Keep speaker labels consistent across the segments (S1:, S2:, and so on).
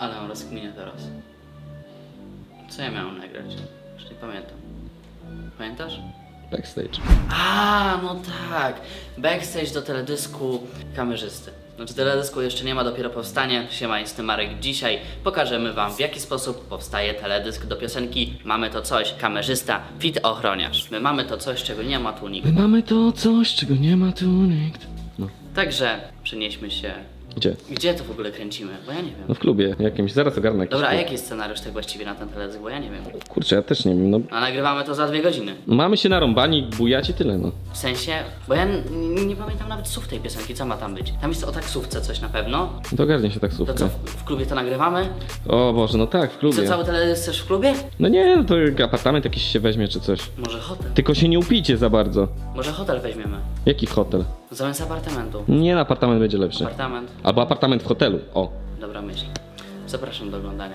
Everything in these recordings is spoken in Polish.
S1: Ale mam rozkminię teraz. Co ja miałem nagrać? Już nie pamiętam. Pamiętasz?
S2: Backstage.
S1: A, no tak. Backstage do teledysku kamerzysty. Znaczy teledysku jeszcze nie ma, dopiero powstanie. Siema, jestem Marek. Dzisiaj pokażemy wam, w jaki sposób powstaje teledysk do piosenki Mamy to coś, kamerzysta, fit ochroniarz. My mamy to coś, czego nie ma tu nikt.
S2: My mamy to coś, czego nie ma tu nikt. No.
S1: Także przenieśmy się.
S2: Gdzie?
S1: Gdzie to w ogóle kręcimy? Bo ja nie wiem.
S2: No w klubie jakimś, zaraz ogarnę jakiś.
S1: Dobra, a
S2: klub.
S1: jaki jest scenariusz tak właściwie na ten teledysk? Bo ja nie wiem.
S2: Kurczę, ja też nie wiem, no.
S1: A nagrywamy to za 2 godziny.
S2: Mamy się narąbani, bujać i tyle, no.
S1: W sensie, bo ja nie pamiętam nawet słów tej piosenki, co ma tam być. Tam jest o taksówce coś na pewno.
S2: To ogarnie się
S1: To
S2: taksówkę.
S1: co, w klubie to nagrywamy?
S2: O Boże, no tak, w
S1: Co,
S2: klubie.
S1: cały teledysk też w klubie?
S2: No nie, no to apartament jakiś się weźmie czy coś.
S1: Może hotel?
S2: Tylko się nie upijcie za bardzo.
S1: Może hotel weźmiemy?
S2: Jaki hotel?
S1: Zamiast apartamentu.
S2: Nie, no apartament będzie lepszy.
S1: Apartament.
S2: Albo apartament w hotelu, o.
S1: Dobra myśl. Zapraszam do oglądania.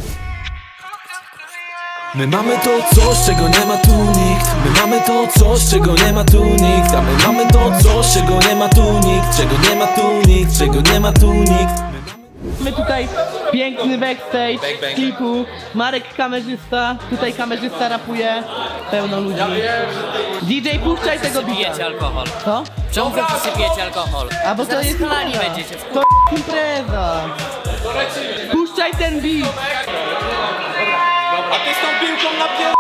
S3: My mamy to coś, czego nie ma tu nikt. My mamy to coś, czego nie ma tu nikt. A my mamy to coś, czego nie ma tu nikt. Czego nie ma tu nikt, czego nie ma tu nikt.
S4: Mamy tutaj piękny backstage klipu. Marek kamerzysta, tutaj kamerzysta rapuje. Pełno ludzi. DJ puszczaj tego bita.
S5: Pijecie alkohol.
S4: Co?
S5: Czemu wy pijecie alkohol?
S4: A bo to
S5: Zaraz
S4: jest
S5: chlani
S4: impreza.
S5: będziecie.
S4: To impreza. Puszczaj ten beat.
S3: A ty z tą piłką napierdalaj.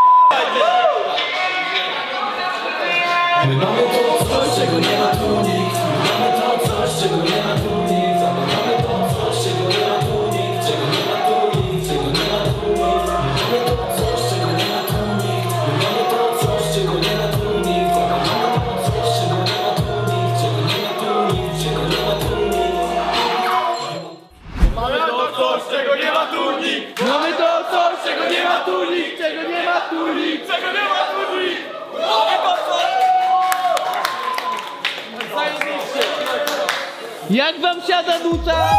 S3: My mamy to coś, czego nie ma tu nikt. My mamy to coś, czego nie ma tu nikt. A my mamy to coś, czego nie ma tu nikt. Czego nie ma tu nikt, czego nie ma tu nikt. My mamy to coś, czego nie ma tu nikt. My mamy to coś, czego nie ma tu nikt. A my mamy to coś, czego nie ma tu nikt. Czego nie ma tu nikt, czego nie ma tu nikt.
S6: Mamy to coś, czego nie ma tu nikt!
S4: Mamy to coś, czego nie ma tu nikt, czego nie ma tu nikt.
S6: Czego nie ma tu nikt! Mamy to coś!
S4: Jak wam siada nuta?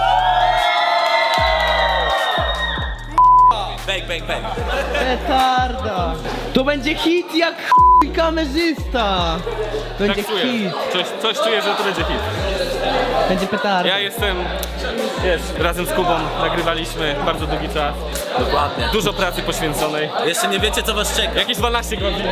S3: Bang, bang, bang.
S4: Petarda. To będzie hit jak chuj kamerzysta. Będzie hit.
S6: Coś czuję, że to będzie hit.
S4: Będzie petarda.
S6: Ja jestem, wiesz, razem z Kubą nagrywaliśmy bardzo długi czas.
S3: Dokładnie.
S6: Dużo pracy poświęconej.
S3: Jeszcze nie wiecie, co was czeka.
S6: Jakieś 12 godzin.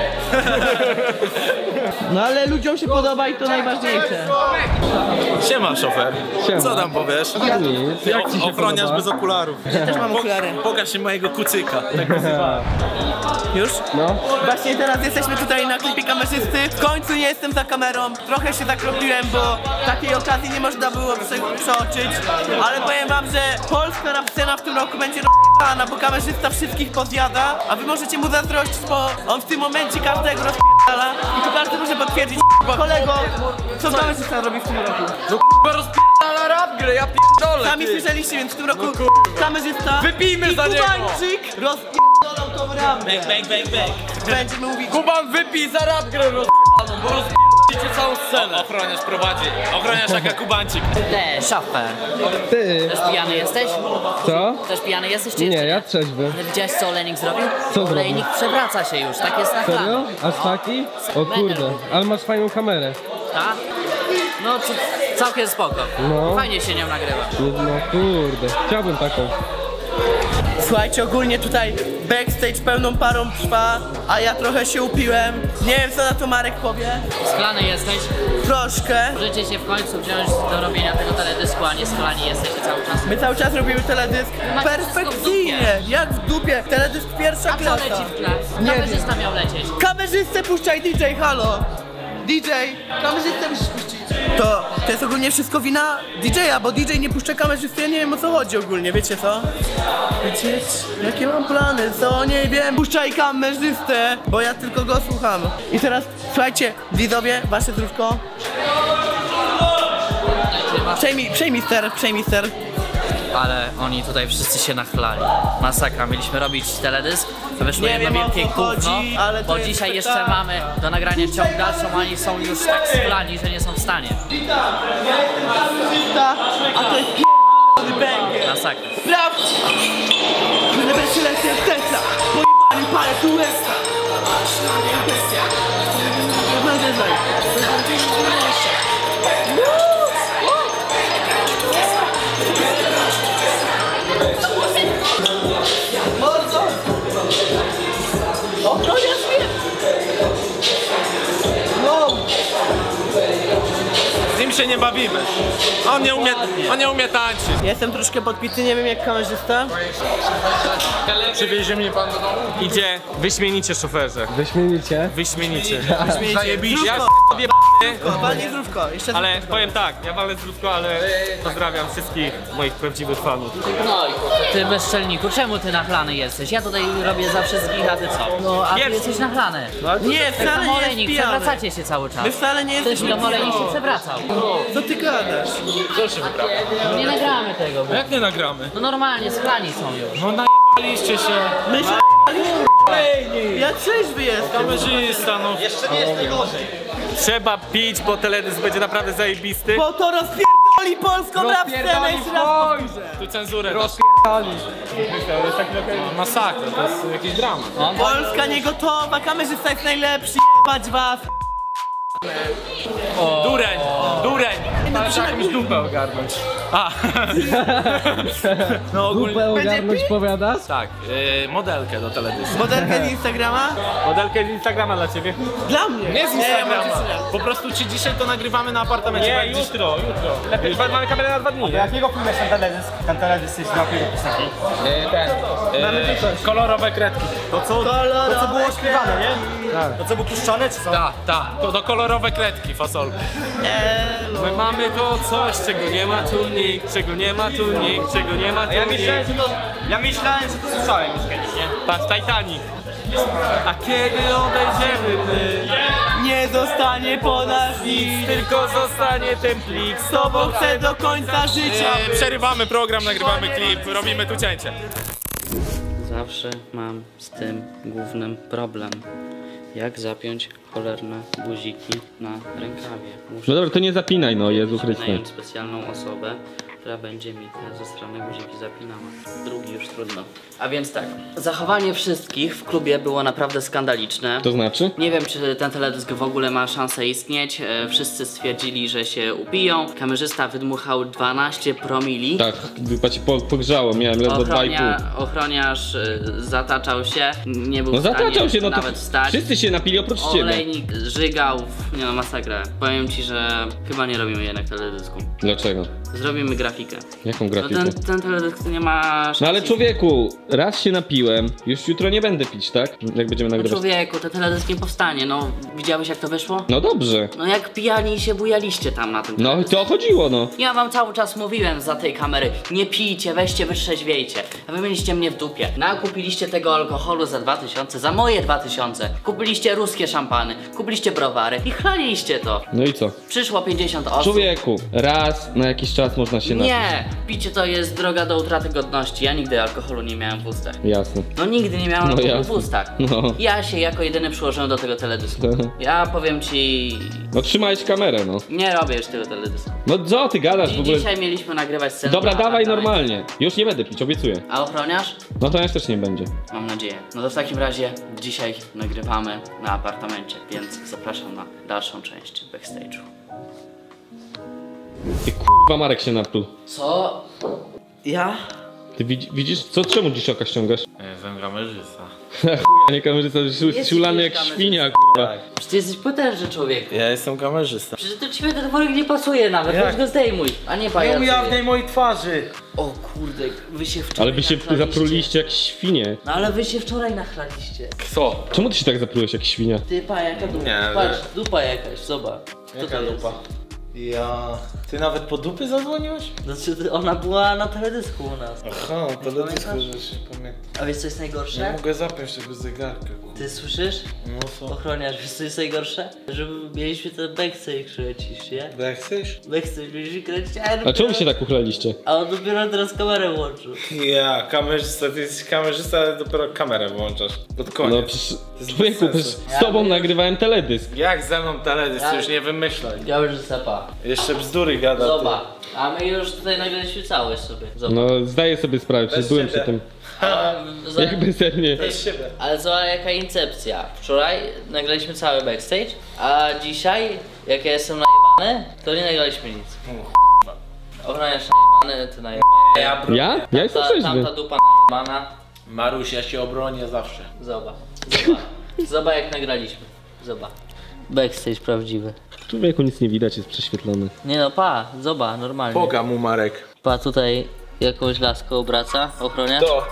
S4: No ale ludziom się podoba i to najważniejsze.
S3: Siema, szofer.
S2: Siema.
S3: Co tam powiesz?
S2: Ja nic, jak ci się
S3: Ochroniarz
S2: podoba?
S3: bez okularów.
S4: Też mam okulary.
S3: Pokaż się mojego kucyka.
S4: Już?
S2: No.
S4: Właśnie teraz jesteśmy tutaj na klipie kamerzysty. W końcu nie jestem za kamerą. Trochę się zakropiłem, bo takiej okazji nie można było przeoczyć. Ale powiem wam, że polska rap scena w tym roku będzie rozp***ana, bo kamerzysta wszystkich pozjada, a wy możecie mu zazdrościć, bo on w tym momencie każdego rozp***ala i to każdy może potwierdzić. Kolego, co kamerzysta robi w tym roku?
S6: Rozpierdala rap grę, ja pierdolę.
S4: Sami słyszeliście, więc w tym roku kamerzysta
S6: Wypijmy
S4: i
S6: za niego.
S4: Kubańczyk rozpierdolą tą rapę.
S3: Bang, bang, bang, bang.
S4: Będziemy mówić.
S6: Kuban, wypij za rap grę rozpierdolą, bo rozpierdolicie całą scenę.
S3: Ochroniarz prowadzi. Ochroniarz jak kubańczyk.
S5: Te, szofer.
S2: Ty,
S5: Też pijany jesteś?
S2: co?
S5: Też pijany jesteś czy
S2: Nie,
S5: jeszcze
S2: ja trzeźwy.
S5: Ale widziałeś co Olejnik zrobił?
S2: Co
S5: Olejnik przewraca się już, tak jest na
S2: Serio?
S5: chlanie.
S2: Aż taki? O kurde, ale masz fajną kamerę.
S5: Tak? No całkiem spoko.
S2: No.
S5: Fajnie się nią nagrywa.
S2: No kurde, chciałbym taką.
S4: Słuchajcie, ogólnie tutaj backstage pełną parą trwa, a ja trochę się upiłem. Nie wiem, co na to Marek powie.
S5: Schlany jesteś?
S4: Troszkę.
S5: Możecie się w końcu wziąć do robienia tego teledysku, a nie schlani jesteście cały czas.
S4: My cały czas robimy teledysk
S5: macie
S4: perfekcyjnie, jak w dupie. Teledysk pierwsza
S5: A co
S4: klasa.
S5: leci w tle?
S4: Nie wiem.
S5: Kamerzysta miał lecieć.
S4: Kamerzystę puszczaj, DJ, halo. DJ, kamerzystę musisz puścić. To jest ogólnie wszystko wina DJ-a, bo DJ nie puszcza kamerzysty, ja nie wiem o co chodzi ogólnie, wiecie co? Wiecie, jakie mam plany, co nie wiem. Puszczaj kamerzystę, bo ja tylko go słucham. I teraz, słuchajcie, widzowie, wasze zdrówko. Przejmij ster.
S5: Ale oni tutaj wszyscy się nachlali. Masakra, mieliśmy robić teledysk, to wyszło
S4: Nie
S5: jedno
S4: wiem, o
S5: wielkie
S4: co chodzi,
S5: gówno,
S4: ale to
S5: bo
S4: jest
S5: dzisiaj jeszcze
S4: spektakl.
S5: mamy do nagrania ciąg dalszą, a oni są już tak schlani, że nie są w stanie.
S4: A to jest p***ny banger.
S5: Masakra.
S4: Sprawdź! Będę bez silencja tetra. Pojebany palec USA.
S6: się nie bawimy. On nie umie tańczyć.
S4: Jestem troszkę podpity, nie wiem jak kamerzysta.
S6: Przywiezie mnie pan do domu? Idzie wyśmienicie, szoferze.
S2: Wyśmienicie.
S6: Wyśmienicie. Zajebiście. Ja sobie
S4: Walnie zdrówko, jeszcze
S6: ale powiem tak, ja walę zdrówko, ale pozdrawiam wszystkich moich prawdziwych fanów.
S5: No i ty bezczelniku, czemu ty nachlany jesteś? Ja tutaj robię za wszystkich, a ty co? No, a ty
S6: Jest.
S5: jesteś nachlany.
S4: Nie, wcale nie jest
S5: Olejnik,
S4: pijany.
S5: przewracacie się cały czas.
S4: My wcale nie
S5: Ktoś
S4: jesteśmy
S5: do Olejnik się przewracał.
S4: Co ty gadasz?
S5: No nie nagramy tego, bo...
S6: Jak nie nagramy?
S5: No normalnie, schlani są już.
S6: No najebaliście się.
S4: My się ja trzeźwy jestem.
S6: Kamerzysta, no. Jeszcze nie jest najgorzej. Trzeba pić, bo teledysk będzie naprawdę zajebisty.
S4: Bo to rozpierdoli polską rap scenę jeszcze raz powtórzę.
S6: Tu cenzurę rozpierdali. To jest taki masakra, to jest jakiś dramat.
S4: Polska nie gotowa, kamerzysta jest najlepszy, jebać was.
S6: Dureń, dureń. Ale trzeba jakąś dupę ogarnąć. A. No ogólnie.
S2: Dupę ogarnąć powiadasz?
S6: Tak, modelkę do teledysku.
S4: Modelkę z Instagrama?
S6: Modelkę z Instagrama dla ciebie.
S4: Dla mnie.
S6: Nie z Instagrama. Po prostu ci dzisiaj to nagrywamy na apartamencie. Nie, jutro. Lepiej, mamy kamerę na 2 dni.
S7: Jakiego filmu jest ten teledysk? Ten teledysk jest na jakiego piosenki?
S6: Kolorowe kredki.
S7: To co było śpiewane, nie? Tak. To co było puszczane, czy co?
S6: Tak. To kolorowe kredki, fasolki. My mamy to coś, czego nie ma tu nikt, czego nie ma tu nikt, czego nie ma tu nikt.
S7: Ja myślałem, że to słyszałem już kiedyś, nie?
S6: Patrz, Titanic. A kiedy odejdziemy my,
S4: Nie zostanie po nas nic.
S6: tylko zostanie ten plik.
S4: Z tobą chcę do końca życia.
S6: Przerywamy program, nagrywamy klip, robimy tu cięcie.
S1: Zawsze mam z tym głównym problem. Jak zapiąć cholerne guziki na rękawie. Muszę
S2: No dobra, to nie zapinaj, no Jezu Chryste.
S1: wynająć specjalną osobę, która będzie mi te zastrane guziki zapinała. Drugi już trudno. A więc tak, zachowanie wszystkich w klubie było naprawdę skandaliczne.
S2: To znaczy?
S1: Nie wiem, czy ten teledysk w ogóle ma szansę istnieć. Wszyscy stwierdzili, że się upiją. Kamerzysta wydmuchał 12 promili.
S2: Tak, chyba ci pogrzało, miałem ledwo 2,5.
S1: Ochroniarz zataczał się, nie był
S2: No
S1: w stanie
S2: zataczał się, no to
S1: nawet wstać.
S2: wszyscy się napili oprócz ciebie.
S1: Olejnik żygał, nie no masakra. Powiem ci, że chyba nie robimy jednak teledysku.
S2: Dlaczego?
S1: Zrobimy grafikę.
S2: Jaką
S1: No
S2: grafikę?
S1: ten teledysk nie ma szans.
S2: No ale człowieku, raz się napiłem, już jutro nie będę pić, tak? Jak będziemy
S1: No
S2: nagrywać.
S1: człowieku, ten teledysk nie powstanie, no widziałeś jak to wyszło?
S2: No dobrze.
S1: No jak pijani się bujaliście tam na tym
S2: No i
S1: teledysku.
S2: to chodziło, no.
S1: Ja wam cały czas mówiłem za tej kamery, nie pijcie, weźcie, wytrzeźwiejcie. A wy mieliście mnie w dupie. Nakupiliście tego alkoholu za 2000, za moje 2000. Kupiliście ruskie szampany, kupiliście browary i chlaliście to.
S2: No i co?
S1: Przyszło 50 osób.
S2: Człowieku, raz na jakiś czas można się napić.
S1: Nie, picie to jest droga do utraty godności. Ja nigdy alkoholu nie miałem w ustach.
S2: Jasne.
S1: No nigdy nie miałem
S2: No
S1: alkoholu
S2: jasne.
S1: w ustach.
S2: No.
S1: Ja się jako jedyny przyłożyłem do tego teledysku. Ja powiem ci,
S2: No trzymałeś kamerę, no.
S1: nie robię już tego teledysku.
S2: No co ty gadasz w ogóle?
S1: Dzisiaj mieliśmy nagrywać scenę.
S2: Dobra,
S1: na
S2: dawaj
S1: apartamencie.
S2: normalnie. Już nie będę pić, obiecuję.
S1: A ochroniarz?
S2: No to też nie będzie.
S1: Mam nadzieję. No to w takim razie dzisiaj nagrywamy na apartamencie, więc zapraszam na dalszą część backstage'u.
S2: Ty kurwa Marek się napluł.
S1: Co? Ja?
S2: Ty widzisz? Czemu dziś oka ściągasz?
S6: Jestem kamerzysta.
S2: Chuja, nie kamerzysta, siulany jak
S1: kamerzysta.
S2: świnia, kurwa.
S1: Przecież ty jesteś potężny człowiek.
S6: Ja jestem kamerzysta.
S1: Przecież do ciebie ten worek nie pasuje nawet, weź go zdejmuj, a nie pajacuj.
S7: Ujawniaj mojej twarzy.
S1: O kurde, wy się wczoraj
S2: Ale wy się
S1: nachlaliście.
S2: zapruliście jak świnie.
S1: No ale wy się wczoraj nachlaliście.
S6: Co?
S2: Czemu ty się tak zaprułeś jak świnia?
S1: Ty pa, jaka dupa.
S6: Nie,
S1: Patrz, dupa jakaś, zobacz. Co to jest?
S7: Ja... Ty nawet po dupy zadzwoniłeś?
S1: Znaczy, ona była na teledysku u nas.
S7: Aha, teledysku, że się pamiętam.
S1: A wiesz co jest
S7: Nie
S1: najgorsze?
S7: mogę zapiąć tego zegarka.
S1: Ty słyszysz?
S7: No co?
S1: Ochroniarz, wiesz co jest najgorsze? Że mieliśmy ten backstage kręcić, nie?
S7: Jak chcesz?
S1: Backstage mieliśmy kręcić,
S2: A czemu się tak uchlaliście?
S1: A on dopiero teraz kamerę włączył.
S7: Ja, kamerzysta, ty jesteś kamerzysta, ale dopiero kamerę włączasz. Pod koniec.
S2: No przecież,
S7: jest
S2: człowieku,
S7: bez sensu.
S2: z tobą nagrywałem teledysk.
S7: Jak ze mną teledysk,
S1: Ja-
S7: już nie wymyślaj.
S1: Ja już sepa.
S7: Jeszcze bzdury gada.
S1: Zobacz. A my już tutaj nagraliśmy całość sobie. Zobacz.
S2: No zdaję sobie sprawę, przecież byłem przy
S7: siebie.
S2: tym.
S1: Za-
S2: Jakby sernie.
S7: Ty. Z siebie.
S1: Ale zobacz jaka incepcja. Wczoraj nagraliśmy cały backstage, a dzisiaj, jak ja jestem najebany, to nie nagraliśmy nic. Ochroniarz najebany, ty najebany.
S2: Ja? Ja jestem trzeźwy.
S1: Tamta dupa najebana.
S7: Maruś, ja się obronię zawsze.
S1: Zobacz. Zobacz jak nagraliśmy. Zobacz. Backstage prawdziwy.
S2: Człowieku nic nie widać, jest prześwietlony.
S1: Nie no, pa, zobacz, normalnie.
S7: Poga mu Marek.
S1: Pa, tutaj jakąś laskę obraca, ochroniarz.
S7: To.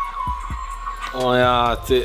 S7: O ja, ty,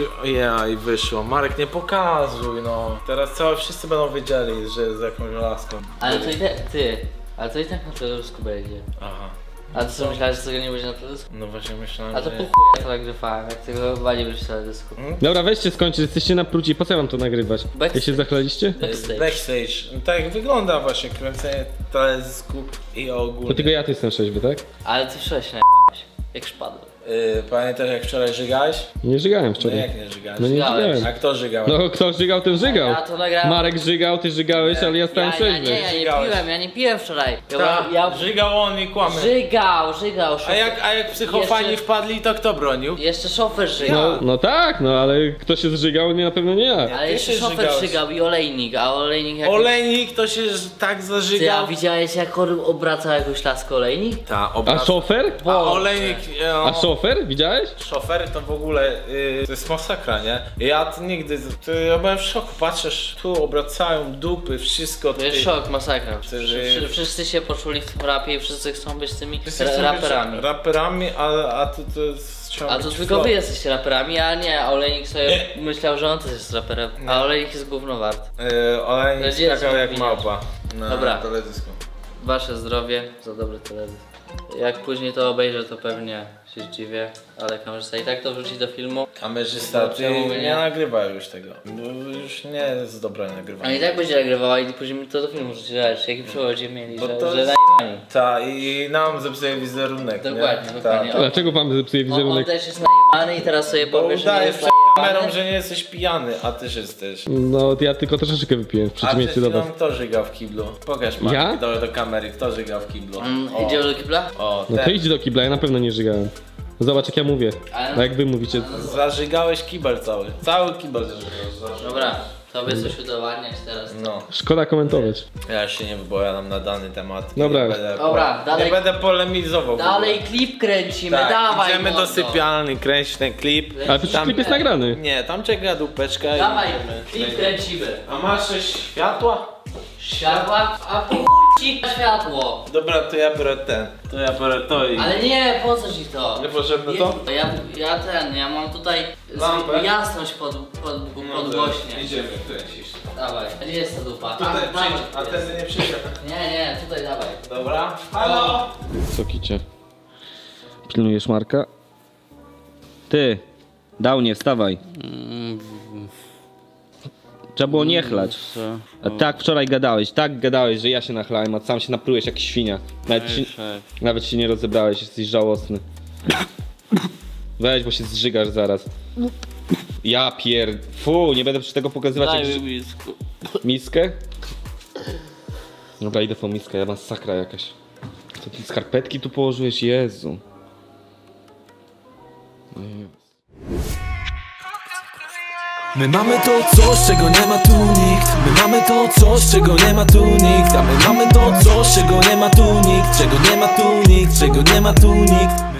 S7: ja i wyszło. Marek, nie pokazuj, no. Teraz wszyscy będą wiedzieli, że z jakąś laską.
S1: Ale to i tak, ale to i tak na teledysku będzie.
S7: Aha.
S1: A ty co myślałeś, że tego nie będzie na teledysku?
S7: No właśnie myślałem,
S1: A to
S7: że...
S1: po chuj ja to nagrywałem, jak tego chyba nie będzie w teledysku.
S2: Dobra, weźcie skończyć, jesteście na pruci, po co ja mam to nagrywać?
S1: Backstage.
S2: Jak się zachlaliście?
S7: Backstage. No tak jak wygląda właśnie kręcenie teledysku i ogólnie.
S2: To tylko ja tu jestem trzeźwy, tak?
S1: Ale ty wczoraj się najebałeś, jak szpadłem.
S7: Pamiętasz jak wczoraj żygałeś?
S2: Nie żygałem
S7: No
S2: wczoraj.
S7: jak nie żygałeś?
S2: No nie
S1: Żygałem.
S2: żygałem.
S7: A kto żygał?
S2: No kto żygał, ten żygał.
S1: Ja to nagrałem.
S2: Marek żygał, ty żygałeś, ale ja stałem trzeźwy.
S1: Ja nie piłem wczoraj.
S7: Ta, żygał on i kłamie.
S1: Żygał.
S7: A jak psychofani
S1: Jeszcze-
S7: wpadli, to kto bronił?
S1: Jeszcze szofer żygał.
S2: No tak, no ale kto się zżygał, nie na pewno nie ja.
S1: Ale
S7: ty
S1: jeszcze
S7: się
S1: szofer
S7: żygałeś.
S1: żygał i olejnik, a olejnik jak...
S7: Olejnik to się tak
S1: Ty, a
S7: zażygał.
S1: widziałeś jak obracał jakąś laskę olejnik?
S7: Ta,
S2: A szofer?
S7: A olejnik...
S2: A szofer? Widziałeś?
S7: Szofer to w ogóle to jest masakra, nie? Ja to nigdy, ja byłem w szoku, patrzysz, tu obracają dupy, wszystko.
S1: To jest
S7: ty-
S1: szok, masakra.
S7: Ty-
S1: Wszyscy się poczuli w tym rapie i wszyscy chcą być tymi
S7: Wszyscy chcą być
S1: raperami.
S7: Raperami, a tu to jest... trzeba
S1: A to
S7: być
S1: tylko
S7: flow.
S1: wy jesteście raperami, a nie, a olejnik sobie myślał, że on też jest raperem. A olejnik jest gówno wart.
S7: Olejnik
S1: Gdzie jest
S7: skakał jak
S1: opiniać?
S7: małpa na
S1: Dobra.
S7: teledysku.
S1: Wasze zdrowie za dobry teledysk. Jak później to obejrzę, to pewnie się zdziwię, ale kamerzysta i tak to wrzuci do filmu.
S7: Kamerzysta, ty
S1: Czemu by
S7: nie
S1: nie?
S7: nagrywaj już tego. No, już nie jest dobre
S1: A i
S7: nagrywanie.
S1: tak będzie nagrywała i później mi to do filmu rzuci, zobacz, jaki przewodzie mieli,
S7: Bo
S1: że
S7: to-
S1: najebani.
S7: Ta, i nam zepsuje wizerunek,
S1: Dokładnie,
S7: nie?
S1: dokładnie.
S7: Ta.
S2: Dlaczego wam zepsuje
S1: On
S2: wizerunek?
S1: też jest najebany i teraz sobie
S7: Bo
S1: powie, że nie
S7: udajesz
S1: jest
S7: przed kamerą,
S1: najebany.
S7: że nie jesteś pijany, a ty jesteś.
S2: No ja tylko troszeczkę wypiłem w
S7: A
S2: przeciwieństwie
S7: przed
S2: do was.
S7: chwilą kto żygał w kiblu? Pokaż Marek,
S2: Ja?
S7: do kamery, kto żygał w kiblu?
S1: Idziemy do kibla?
S7: O,
S2: No to idź do kibla, ja na pewno nie żygałem. Zobacz jak ja mówię. A jak wy mówicie.
S7: Zażygałeś kibel cały. Cały kibel zażygałeś.
S1: Dobra, tobie coś udowadniać teraz.
S7: No,
S2: Szkoda komentować.
S7: ja już się nie wypowiadam na dany temat.
S2: Dobra.
S7: Nie będę,
S1: Dobra, dalej-
S7: nie będę polemizował. w
S1: Dalej
S7: ogóle.
S1: klip kręcimy,
S7: Tak,
S1: dawaj
S7: idziemy do
S1: mordo.
S7: sypialni, kręcić ten klip.
S2: Ale przecież klip jest nagrany.
S7: Nie, tam czeka dupeczka
S1: Dawaj,
S7: i
S1: klip kręcimy.
S7: A masz coś światła?
S1: Światła? A po chuj ci światło.
S7: Dobra, to ja biorę ten. To ja biorę to i...
S1: Ale nie, po co ci to?
S7: Niepotrzebne to?
S1: Ja mam tutaj
S7: Lampę?
S1: jasność podgłośnie.
S7: Idziemy kręcić.
S1: Dawaj, a gdzie jest ta dupa?
S7: Tutaj
S1: Tam
S7: przyjdź, a
S1: jest.
S7: wtedy nie przyjdzie.
S1: Nie, tutaj dawaj.
S7: Dobra. Halo!
S2: Co kicie? Pilnujesz Marka? Ty! Downie, wstawaj. Trzeba było nie chlać. A tak wczoraj gadałeś, że ja się nachlałem, a sam się naplułeś jak świnia. Nawet się nie rozebrałeś, jesteś żałosny. Weź, bo się zżygasz zaraz. Ja Fu, nie będę przy tego pokazywać jak... Miskę? Dobra, idę po miskę, ja masakra jakaś. Co ty skarpetki tu położyłeś? Jezu. No jest.
S3: My mamy to coś, czego nie ma tu nikt. My mamy to coś, czego nie ma tu nikt. A my mamy to coś, czego nie ma tu nikt. Czego nie ma tu nikt, czego nie ma tu nikt.